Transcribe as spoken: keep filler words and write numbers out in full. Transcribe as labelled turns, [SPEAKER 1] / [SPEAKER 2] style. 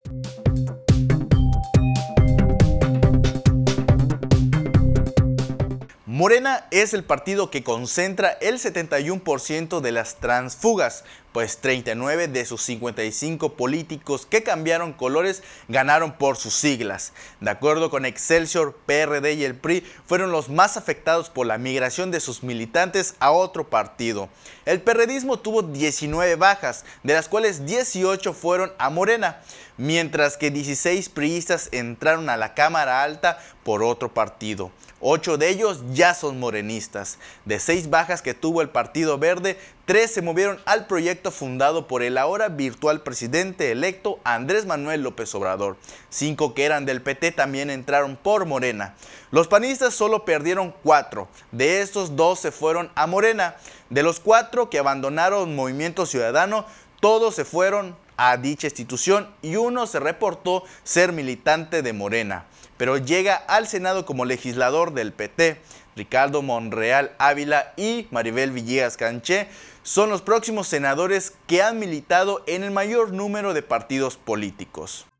[SPEAKER 1] Morena es el partido que concentra el setenta y uno por ciento de las transfugas, pues treinta y nueve de sus cincuenta y cinco políticos que cambiaron colores ganaron por sus siglas. De acuerdo con Excelsior, P R D y el P R I fueron los más afectados por la migración de sus militantes a otro partido. El perredismo tuvo diecinueve bajas, de las cuales dieciocho fueron a Morena, mientras que dieciséis priistas entraron a la Cámara Alta por otro partido. Ocho de ellos ya son morenistas. De seis bajas que tuvo el Partido Verde, tres se movieron al proyecto fundado por el ahora virtual presidente electo Andrés Manuel López Obrador. Cinco que eran del P T también entraron por Morena. Los panistas solo perdieron cuatro. De estos, dos se fueron a Morena. De los cuatro que abandonaron Movimiento Ciudadano, todos se fueron a dicha institución y uno se reportó ser militante de Morena, pero llega al Senado como legislador del P T. Ricardo Monreal Ávila y Maribel Villegas Canché son los próximos senadores que han militado en el mayor número de partidos políticos.